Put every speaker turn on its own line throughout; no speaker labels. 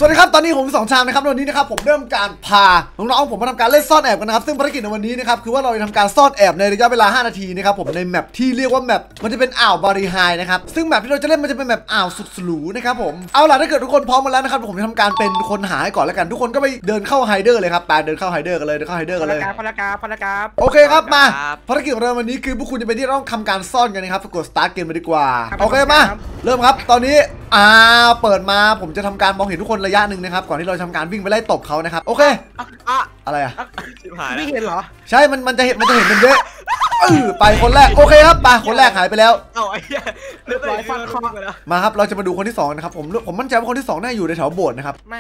วัสดีครับตอนนี้ผมสองชามนะครับวันนี้นะครับผมเริ่มการพาน้องๆผมมาทำการเล่นซ่อนแอบกันนะครับซึ่งภารกิจในวันนี้นะครับคือว่าเราจะทำการซ่อนแอบในระยะเวลา5นาทีนะครับผมในแมปที่เรียกว่าแมปมันจะเป็นอ่าวบาริไฮนะครับซึ่งแมปที่เราจะเล่นมันจะเป็นแมปอ่าวสุดหรูนะครับผมเอาล่ะถ้าเกิดทุกคนพร้อมมาแล้วนะครับผมจะทำการเป็นคนหาให้ก่อนแล้วกันทุกคนก็ไปเดินเข้าไฮเดอร์เลยครับไปเดินเข้าไฮเดอร์กันเลย
พลกราฟ
โอเคครับมาภารกิจของเราวันนี้คือพวกคุณจะเป็นที่ต้องทำการซ่อนกันนะครับกด start เกมมาดีกว่าโอเคมาเริ่มครับตอนนี้เปิดมาผมจะทำการมองเห็นทุกคนระยะหนึ่งนะครับก่อนที่เราทำการวิ่งไปไล่ตบเขานะครับโอเคอะไรอะ
ไม่เห็นเหรอ
ใช่มันจะเห็นมันเยอะไปคนแรกโอเคครับไปคนแรกหายไปแล้ว
เอาไอ้เหี้ยเลือดไหลฟันคอไปแล้ว
มาครับเราจะมาดูคนที่2นะครับผมมั่นใจว่าคนที่2น่าอยู่ในแถวโบสถ์นะครับ
ไม่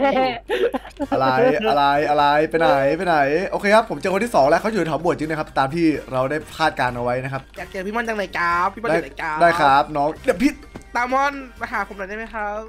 อะไรไปไหนโอเคครับผมเจอคนที่2แล้วเขาอยู่ในแถวโบสถ์จริงนะครับตามที่เราได้คาดการเอาไว้นะครับ
อยากเจอพี่มอนจังเลยกราฟพี่มอนจังเลยกราฟ
ได้ครับน้องเดี๋ยวพี่
ตามอนมาหาผมหน่อยได้ไหมครับ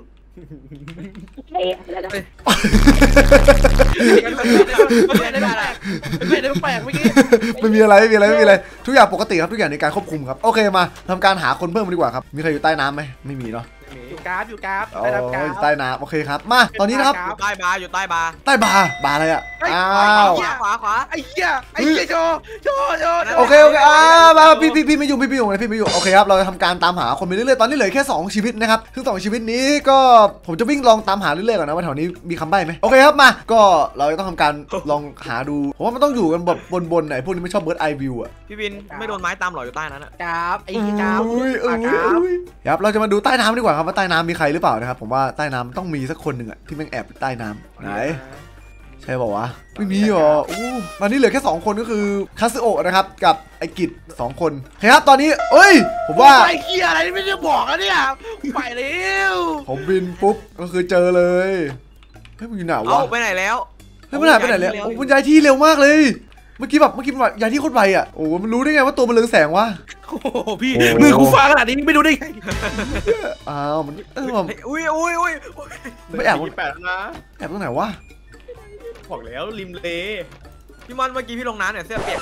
ไม่ได้แปลกเมื่อกี้
ไม่มีอะไรทุกอย่างปกติครับทุกอย่างในการควบคุมครับโอเคมาทำการหาคนเพิ่มดีกว่าครับมีใครอยู่ใต้น้ำไหมไม่มีเนาะ
อยู่กราฟ
ใต้น้ำโอเคครับมาตอนนี้นะครับ
อยู่ใต้บาร์
ใต้บาร์อะไรอ่ะ
ขวา
ไอ้เหี้ยโช
โอเคมาพี่ไม่ยุ่งโอเคครับเราจะทำการตามหาคนไปเรื่อยๆตอนนี้เหลือแค่2ชีวิตนะครับซึ่ง2ชีวิตนี้ก็ผมจะวิ่งลองตามหาเรื่อยๆก่อนนะว่าแถวนี้มีคำใบ้ไหมโอเคครับมาก็เราจะต้องทำการลองหาดูผมว่ามันต้องอยู่กันแบบบนไหนพวกนี้ไม่ชอบเบิร์ดไอวิวอ่ะ
พี่วินไม่โดนไม้ตามหรออยู่ใต้นั้นอ่ะ
กราฟไอ้กราฟ
ครับเราจะมาดูใต้น้ำดีกว่าครับว่าใต้น้ำมีใครหรือเปล่านะครับผมว่าใต้น้ำต้องมีสักคนหนึ่งอะที่แม่งแอบใต้น้ำไหนใช่ป่าวะไม่มีหรอตอนนี้เหลือแค่2คนก็คือคาซึโอะนะครับกับไอกิจ2คนครับตอนนี้ผมว่า
ไอ้เหี้ยอะไรไม่ได้บอกนะเนี่ยไปแล้ว
ผมบินปุ๊บก็คือเจอเลยเฮ้ยมันอยู่ไหนวะ
ไปไหนแล้ว
เฮ้ยมันหายไปไหนแล้วมันย้ายที่เร็วมากเลยเมื่อกี้ย้ายที่โคตรไวอ่ะโอ้มันรู้ได้ไงว่าตัวมันเรืองแสงวะ
โอ้พี่มือกูฟ้าขนาดนี้ไม่รู้ได้ไง
มัน
อุ้ย
ไม่แอบ
แปดนะ
แอบตรงไหนวะ
บอกแล้วริมเลพี่มันเมื่อกี้พี่ลงน้ำเนี่ยเสื้อเปียก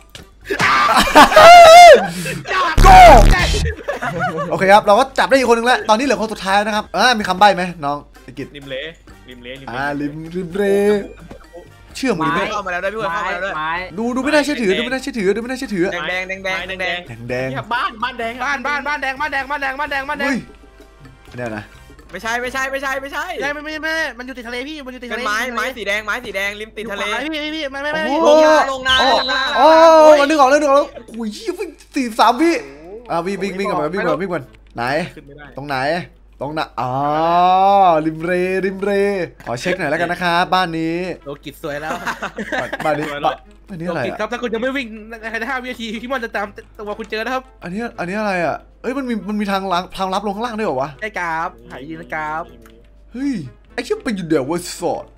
โกโอเคครับเราก็จับได้อีกคนนึงแล้วตอนนี้เหลือคนสุดท้ายนะครับมีคำใบ้ไหมน้องไอกิจ
ริมเล
ริมเลเชื่อมือไม่
เข้ามาแล้วได้ด้วยเข้ามาแล้วด้วย
ดูไม่น่าเชื่อถือ
แดงบ้านแดง
เนี่ยนะ
ไม่ใช่
ไม่มันอยู่ติดทะเลพี่มันอยู่ติดทะเล
ไม้สีแดงริมติดทะเล
พี่ไม่
ลงน้ำ
มันนึกออกแล้วโอ้ย43วิวิ่งกันไหนตรงไหนริมเรขอเช็คหน่อยแล้วกันนะครับบ้านนี้
โลกิจสวยแล้ว
บ้านนี้อะไร
ครับถ้าคุณยังไม่วิ่งใน5 วินาทีพี่มอนจะตามตัวคุณเจอนะครับ
อันนี้อะไรอ่ะมันมีทางลับลงข้างล่างด้วยเหรอวะ
ไอ้กราฟหายยืนกราฟ
เฮ้ยไอ้เชี่ยไปอยู่เดี๋ยววอสอด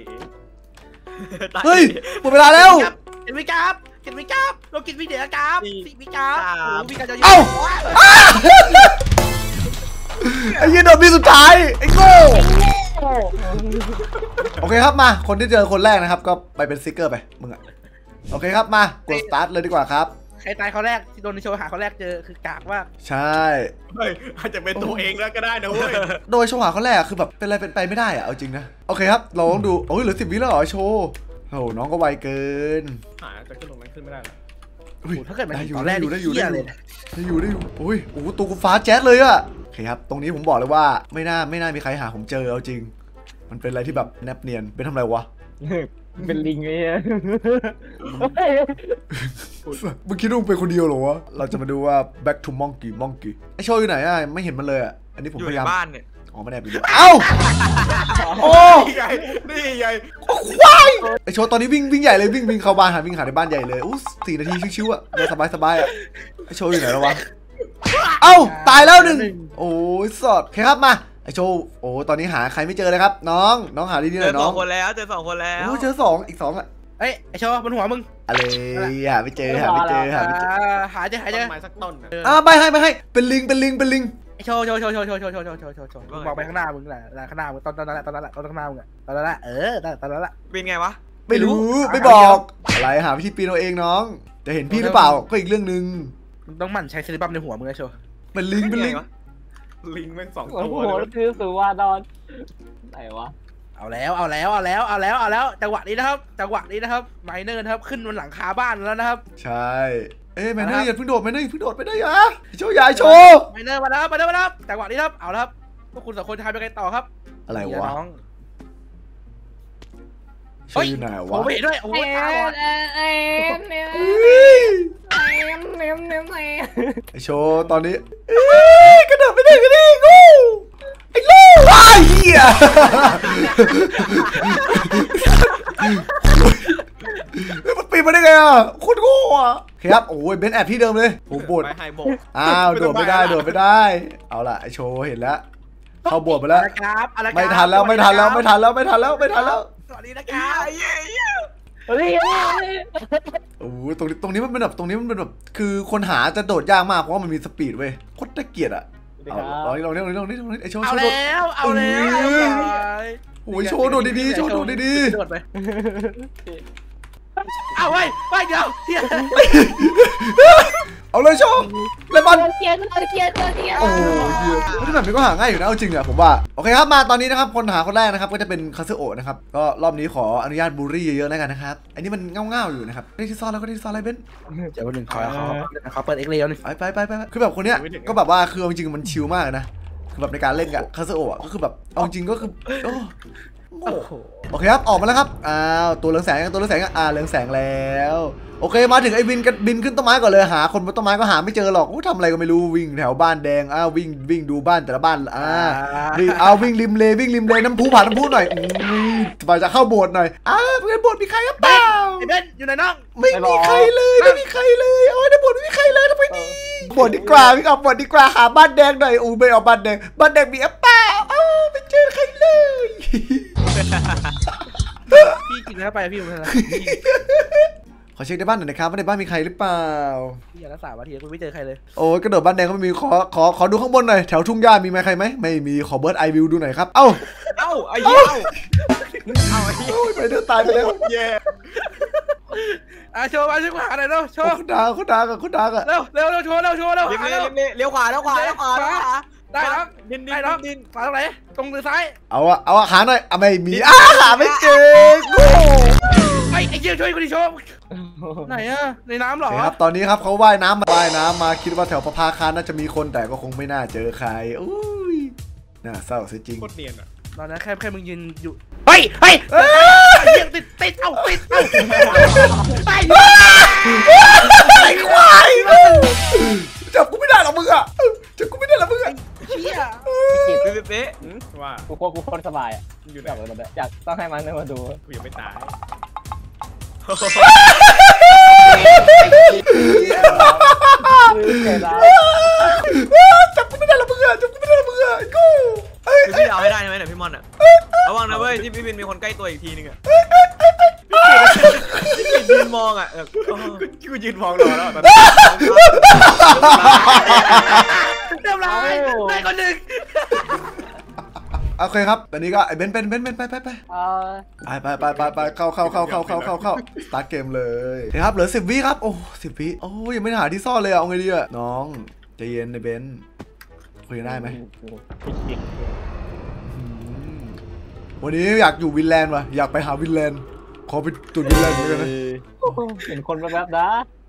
เฮ้ยหมดเวลาแล้ว
เห็นไหมกราฟโลกิจวิ่งเดี๋ยวกราฟวิ่งกราฟวิ่งกันจะ
ไอ้ยืนโดนพี่สุดท้ายไอ้โง่โอเคครับมาคนที่เจอคนแรกนะครับก็ไปเป็นสติ๊กเกอร์ไปมึงอะโอเคครับมากดสตาร์ทเลยดีกว่าครับ
ใครตายเขาแรกที่โดนในโชว์หาเขาแรกเจอคือกากว่า
ใช่
อาจจะเป็นตัวเองแล้วก็ได้นะเว้ย
โดยโชว์หาเขาแรกคือแบบเป็นอะไรเป็นไปไม่ได้อะเอาจริงนะโอเคครับเราต้องดูเหลือ10 วิแล้วเหรอโชว์โอ้น้องก็ไวเกิน
จะขึ้นตรงนั้นขึ้นไม่ได้
ถ้าเกิดมันตอนแรกได้อยู่
โอ้ตัวกูฟ้าแจ๊สเลยอะโอเคครับตรงนี้ผมบอกเลยว่าไม่น่ามีใครหาผมเจอเอาจริงมันเป็นอะไรที่แบบแนบเนียนเป็นทำไรวะ
เป็นลิงไง
มึงคิดว่าเป็นคนเดียวเหรอวะเราจะมาดูว่า back to monkey ไอโชว์อยู่ไหนอะไม่เห็นมันเลยอะอันนี้ผมพยายาม
บ้านเนี่ย
ไม่แอบไปดูเอ้าโอ้
นี่ใหญ่
ควายไอโชว์ตอนนี้วิ่งใหญ่เลยวิ่งเข้าบ้านวิ่งหาในบ้านใหญ่เลย4 นาทีชิวๆอะสบายอะไอโชว์อยู่ไหนแล้ววะเอ้าตายแล้ว1โอ้ยสดโอเคครับมาไอโชว์ตอนนี้หาใครไม่เจอเลยครับน้องหาดีๆหน่อยน้อง
เจอ2 คนแล้วเจอ
2อีก2อะ
ไอโชว์บนหัวมึง
อะไรหาไม่เจอ
หาเจอ
ไม้สักต้น
ไม่ให้เป็นลิง
โชว์มองไปข้างหน้ามึงแหละข้างหน้ามึงตอนนั้นแหละข้างหน้ามึงตอนนั้นแหละตอนนั้นแหละ
เป็นไงวะ
ไม่รู้ไม่บอกอะไรหาวิธีปีนเอาเองน้องจะเห็นพี่หรือเปล่าก็อีกเรื่องนึง
ต้องหมั่นใช้เซรั่มในหัวมึงนะโชว์
เป็นลิง
ลิงแม่ง2
โอ้
ตัว
โห
เลย
คือสุวาดอนไหนวะ
เอาแล้วจังหวะนี้นะครับไมเนอร์นะครับขึ้นบนหลังคาบ้านแล้วนะครับ
ใช่เอ้ยแมนเนอร์อย่าเพิ่งโดดแมนเนอร์อย่าเพิ่งโดดไปได้ยะโชว์ใหญ่โชว์
ไมเนอร์มาแล้วครับจังหวะนี้ครับเอาแล้วครับพวกคุณ2 คนจะทำยังไงต่อครับ
อะไรวะ
น้อง
โชว์อยู่ไหน
โอ้
วะ
ไม่เห็นด้วยโอ้ยตาบอด
ไอโชว์ตอนนี้เอ้ยกระโดดไปได้งูไอ้ลูกว้ายเหี้ยมันปีนมาได้ไงอ่ะโคตรโง่อ่ะครับโอ้ยเบนแอบที่เดิมเลยผมบด
ไปไฮโบก
อ้าวโดดไม่ได้เอาล่ะไอโชว์เห็นแล้วเข้าบวชไปแล้ว
ครับ
ไม่ทันแล้ว
สวัสดีนะครับ
เฮ้ย
โอ้ยตรงนี้มันเป็นแบบคือคนหาจะโดดยากมากเพราะว่ามันมีสปีดเว้ยโคตรน่าเกลียดอ่ะเอาลองนี่ไอโชว์
เอา
โดด
แล้ว
โอ้ยโชว์โดดดีๆโชว์โดดดี
โดดไปเอาไว้เดี๋ยวเที่ย
ๆเอาเลยโชว์เลมอน
เกียร์
โอ้ยนี่แบบนี้ก็หาง่ายอยู่นะเอาจริงอะผมว่าโอเคครับมาตอนนี้นะครับคนหาคนแรกนะครับก็จะเป็นคาซึโอะนะครับก็รอบนี้ขออนุญาตบูลลี่เยอะๆแล้วกันนะครับอันนี้มันเง่าๆอยู่นะครับได้ที่ซ่อนแล้วก็ได้ที่ซ่อนอะไรเบน
เดี๋ยว1เขาเปิดเอ็กเลย์นึง
ไปคือแบบคนเนี้ยก็แบบว่าคือจริงๆมันชิลมากนะคือแบบในการเล่นกับคาซึโอะก็คือแบบเอาจริงก็คือโอเคครับออกมาแล้วครับอ้าวตัวเรืองแสงเรืองแสงเรืองแสงแล้วโอเคมาถึงไอ้บินขึ้นต้นไม้ก่อนเลยหาคนบนต้นไม้ก็หาไม่เจอหรอกทำอะไรก็ไม่รู้วิ่งแถวบ้านแดงวิ่งดูบ้านแต่ละบ้านวิ่งริมเลน้ำพุผ่านน้ำพุหน่อยมาจะเข้าโบสถ์หน่อยในโบสถ์มีใครครับเปล่า
ไอ้เบนอยู่ไหนน้อง
ไม่มีใครเลยเอาในโบสถ์ไม่มีใครเลยทำไมดีโบสถ์ดีกว่าวิ่งออกโบสถ์ดีกว่าหาบ้านแดงหน่อยไม่เอาบ้านแดงมีเปล่าไม่เจอใครเลย
พี่กินแล้วไปพี่มึงนะ
ขอเช็คในบ้านหน่อยนะครับว่าในบ้านมีใครหรือเปล่า
พี่อย่ารักษาว่าทีกูไม่เจอใครเลย
โอ้ยกระโดดบ้านแดงก็ไม่มีขอดูข้างบนหน่อยแถวทุ่งหญ้ามีไหมใครไหมไม่มีขอเบิร์ดไอวิวดูหน่อยครับเอ้า
ไอ้เหี้ย
ไปเดินตายไปแล้ว
แย่
โชว์มาช่วยหาหน่อยเร็วโชว์
คนดังอะ
เร็วโชว์เร็ว
เลี้ยวขวา
ได้แล้วดินขวาตรงไหนตรงหรือซ้าย
เอาอะหาหน่อยไม่มีหาไม่เจอกู
ไอ้เหี้ยช่วยกูดิโชว์ไหนอะในน้ำหรอ
ครับตอนนี้ครับเขาว่ายน้ำมาคิดว่าแถวประภาคารน่าจะมีคนแต่ก็คงไม่น่าเจอใครอุ้ยน่าเศร้าซะจริง
โคตรเนียนอ่ะ
ตอนนั้นแค่มึงยืนอยู่เฮ้ยติดเอาไป
ไอ้ควายจับกูไม่ได้หรอกมึงอะเชี่ย
เป๊ะว่า
กูโคตรสบายอ่ะ
อยู่ไหน
อยากต้องให้มันมาดู
กูยังไม่ตาย
จับกูไม่ได้หรอกมึงอะกู
คือพี่เอาให้ได้ใช่ไหมเนี่ยพี่มอนอ่ะระวังนะเว้ยที่พี่บินมีคนใกล้ตัวอีกทีนึงอ่ะยืนมองอ่ะกูยืนมองรอแล้วตอนนี้
เรียบร้อยได้คนหนึ่ง
โอเคครับตอนนี้ก็ไอ้เบนไปเข้าสตาร์ทเกมเลยนะครับเหลือ10 วิครับโอ้10 วิโอ้ยังไม่หาที่ซ่อนเลยเอาไงดีอะน้องใจเย็นไอ้เบนคุยกันได้ไหมวันนี้อยากอยู่วินแลนด์ว่ะอยากไปหาวินแลนด์ขอไปจุดวินแลนด์เหมือนกันนะ
เห็นคนแบบนะ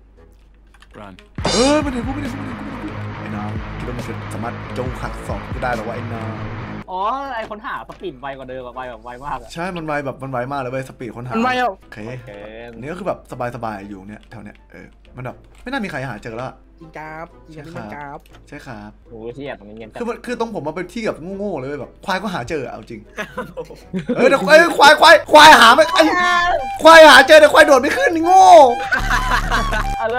มันเห็นพวกไอ้น้องคิดว่ามันจะสามารถจงหักศอกก็ได้หรอวะไอ้น้อง
อ๋อไอคนหาสปีดไวกว่าเดิมไวแบบไวมากอ่ะ
ใช่มันไวมากเลยเว้ยสปีดคนหา
มันไวอ่ะ
โอเคนี่ก็คือแบบสบายอยู่เนี่ยแถวเนี้ยมันแบบไม่น่ามีใครหาเจอแล้ว
จริงครับใช่ครับ
โอ้
โอ้เชี่ยตรงนี้เงียบ
คือตรงผมมาเป็นที่แบบโง่ๆเลยแบบควายก็หาเจอเอาจริงเดี๋ยวควายหาไม่ควายหาเจอแต่ควายโดดไม่ขึ้นโง่
อะไร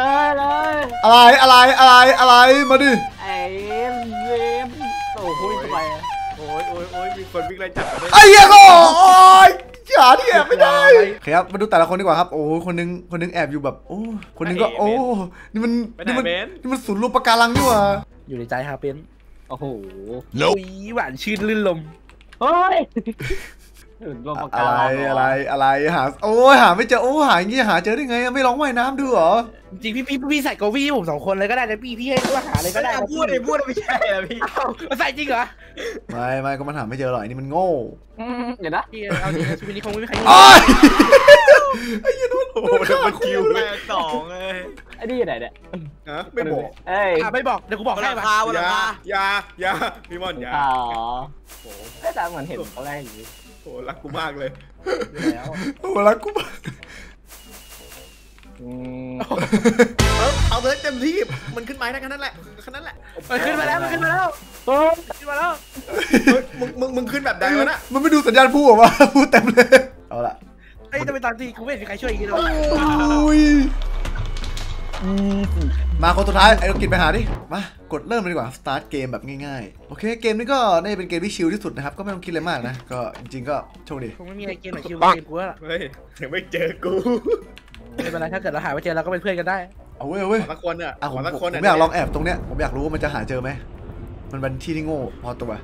มาดิ
ไอ้เวมโอ้คุยไป
โอ้ยมีคนวิ่งไล่จับกันด้วย
ไอ้เหี้ยก็หาที่แอบไม่ได้ครับมาดูแต่ละคนดีกว่าครับโอ้คนนึงแอบอยู่แบบโอ้คนนึงก็โอ้นี่มันศูนย์รวมปะการังนี่หว่า
อยู่ในใจฮาเป็น
โอ้โห
หวานชื่นลื่นลม
เฮ้ยรวมปาก
อะ
กา
ไรอะไรหาโอ้ยหาไม่เจอโอ้หาอย่างงี้หาเจอได้ไงไม่ลองว่ายน้ำดูเหรอ
จริงพี่ใส่โกวี่ผม2 คนเลยก็ได้นะพี่ให้มาหาเลยก็
ก็
ได้
ได้
นะ
พูดไม่ใช่เหรอพี่
เอ้าใส่จริงเหรอ
ไม่ก็มันหาไม่เจอหรอกไอ้นี่มันโง่
เดี๋ยวนะ
พี่เอาจริงชีวิตนี้คงไม่มีใคร
โอ้ย
โอ้โหมันคิวเลย2เลย
ไอ้นี่อยู่ไหนเนี่ย
ฮะไม่บอก
เอ้ย
ไม่บอกเดี๋ยวกูบอก
วัน
ให้
รา
มา
คาวัน
อย่า
ราคา
อย่าพี่มอนอย่า
อ๋อ
โอ้
แต่เหมือนเห็นตอนแรกอย่างนี้
โหรักกูมากเลย
แล้ว
โอ้รักกูมาก
เอาเลยเต็มที่มันขึ้นไม้ได้แค่นั้นแหละแค่นั้นแหละ
ขึ้นมาแล้วขึ้นมาแล้วขึ้นมาแล้ว
มึงขึ้นแบบใดวะน่ะ
มันไม่ดูสัญญาณพูดหรอวะพูดเต็มเลยเอาละ
ไอ้ทำไมตอนที่กูไม่เห็นมีใครช่วยอีกทีเลยวะ
อุ้ยมาคนสุดท้ายไอ้เรากินไปหาดิมากดเริ่มเลยดีกว่า start เกมแบบง่ายๆโอเคเกมนี้ก็น่าจะเป็นเกมที่ชิลที่สุดนะครับก็ไม่ต้องคิดอะไรมากนะก็จริงๆก็โชคดี
คงไม่มีอะไรเกมไหนคิวเกมกูแล้วล่ะ
เฮ้ยยังไม่เจอกู
ไม่เป็นไรถ้าเกิดเราหาไม่เจอเราก็เป็นเพื่อนกันได้
เอาเว้ยเอาเว้ย
ขอสักคนอ่ะ
อ่ะผม
ขอสักคน
ผมอยากลองแอบตรงเนี้ยผมอยากรู้ว่ามันจะหาเจอไหมมันเป็นที่ที่โง่พอตัว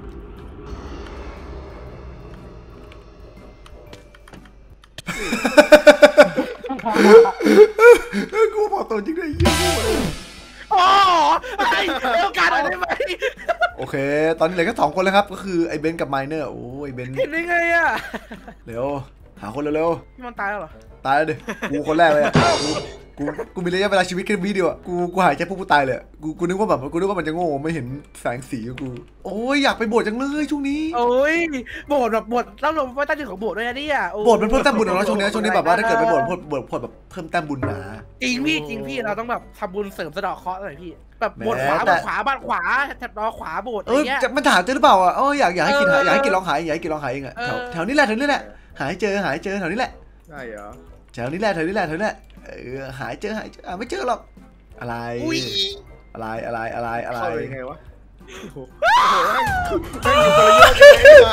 กูพอตัวจริงเลยยิ่งโง่เลย
โอ้ไอ้โอกาสอะไรได้ไหม
โอเค ตอนนี้เหลือแค่2 คนแล้วครับก็คือไอ้เบนซ์กับไมเนอร์โอ้ยเบนซ์
เห็นได้ไงอ่ะ
เร็วหาคนเร็ว
พี่มันตายแล้วเหรอ
ๆตายแล้วดิกูคนแรกเลยอะกูมีระยะเวลาชีวิตแค่วิเดียวอะกูหายใจปุ๊บกูตายเลยอะกูนึกว่ามันจะโง่ไม่เห็นแสงสีของกูโอ้ยอยากไปโบสถ์จังเลยช่วงนี้
โอ้ยโบสถ์แบบโบสถ์เล่าลงว่าตั้งใจของโบสถ์ด้วยนะเนี่ยโอ้
โบสถ์มันเพิ่มแต้มบุญของเราช่วงนี้แบบว่าถ้าเกิดไปโบสถ์แบบเพิ่มแต้มบุญมา
จริงพี่เราต้องแบบทำบุญเสริมสะเดาะเคราะห์หน่อยพี่แบบโบสถ์
แหม
ขวา
แต่
บ้านขวาแถบรอขวาโบสถ์อะ
เอ
ไร
อ
เงี้ย
จะมันถามเจอหรือเปล่าอ่ะอยากให้กิน
เออ
อยากให้กินลองหายอยากให้กินลองหายเองอ่ะ
เออ
แถวนี้แหละหายเจอแถวนี้แหละ
ใช่เหรอ
แถวนี้แหละหายเจอไม่เจอหรอกอะไร
อุ้ย
อะไร
เข้าเลยยังไงวะโอ้โหแม่งอยู่คนละโยกเลย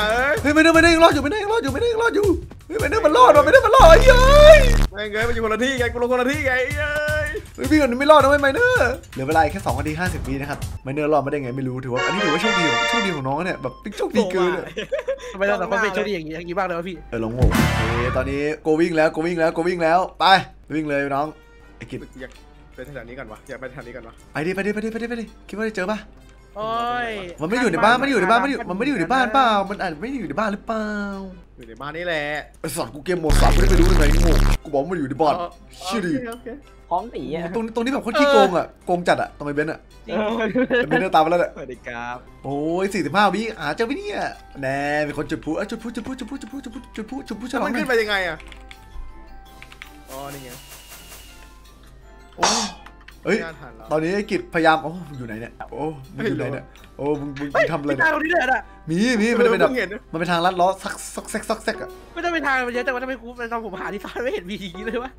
เฮ้ยไม่ได้ยังรอดอยู่เฮ้ยไม่ได้มันรอดไอ้เฮ้ย
แม่งเอ้ยมันอยู่คนละที่ไงกูลงคนละที่ไงเอ้ย
พี่คนนี้ไม่รอดนะไมเนอร์เหลือเวลาแค่2 นาที 50 วินะครับไมเนอร์รอดมาได้ไงไม่รู้ถือว่าอันนี้ถือว่าโชคดีของน้องเนี่ยแบบโชคดีเกิน
ทำไมเราแต่คนเป็นโชคดีอย่างนี้บ้างเลยวะพี่
ลงโง่ตอนนี้โกวิ่งแล้วไปวิ่งเลยน้องไอ้กิจ
อยากไปแถวนี้กันวะอยากไปแถวนี้กันวะ
ไปดิคิดว่าจะเจอปะ
โอ้ย
มันไม่ได้อยู่ในบ้านมันไม่ได้อยู่ในบ้านเปล่ามันอาจไม่ได้อยู่ในบ้านหรือเปล่า
อยู่ในบ้านนี่แหละ
ไอ้สัตว์กูเกมโหมด3กูได้ไปรู้ได้ไงโง่กูบอกมันอยู่ในบ้านชื่อดี
โอเค
พร้อมตีอ่ะ
ตรงนี้แบบโคตรขี้โกงอ่ะโกงจัดอ่ะตรงไอ้เบนซ์อ่ะเบนซ์ตามมาแล้วแหละ
สวัสดีครับ
โอ้ย45 วิหาเจอไหมเนี่ยแน่มีคนจุดพลุจุดพลุฉ
แล้ว
ลอง
มันขึ้นไปยังไงอะอ๋อนี่ไง
โอ้เฮ้ย
ไม่น่าทันแล้ว
ตอนนี้ไอ้กิจพยายามอยู่ไหนเนี่ยโอ้มึงอยู่ไหนเนี่ยโอ้มึงทำอะไร
ไม่
เนี่ย
ทางตรงนี้เลยอ่ะ
มีมันเป็นแบบ
เพิ่งเห็น
มันเป็นทางลัดล้อซักแซกอ่ะ
ไม่ต้องไปทางมันเยอะแต่ว่าทำไมกูตอนผมหาที่ซ่อนไม่เห็นมีอย่างนี้เลยวะ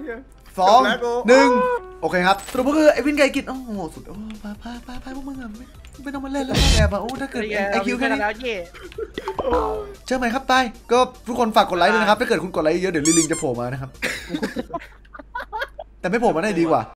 2 1โอเคครับสรุปก็คือไอ้วินไก่กิจโอ้โหสุดโอ้ไปพวกมึงอ่ะไม่ต้องมาเล่นแล้วแอบอ่ะโอ้ถ้าเกิดไอคิวแค่นี้
แล้วเย่
เชื่อไหมครับตายก็ทุกคนฝากกดไลค์ด้วยนะครับถ้าเกิดคุณกดไลค์เยอะเดี๋ยวลิงจะโผล่มานะครับแต่ไม่โผล่มาได้ดีกว่า